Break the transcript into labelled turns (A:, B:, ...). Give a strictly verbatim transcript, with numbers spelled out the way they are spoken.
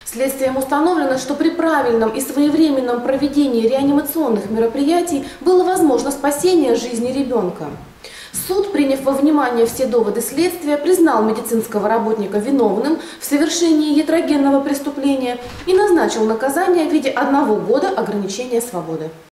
A: Следствием установлено, что при правильном и своевременном проведении реанимационных мероприятий было возможно спасение жизни ребенка. Суд, приняв во внимание все доводы следствия, признал медицинского работника виновным в совершении ятрогенного преступления и назначил наказание в виде одного года ограничения свободы.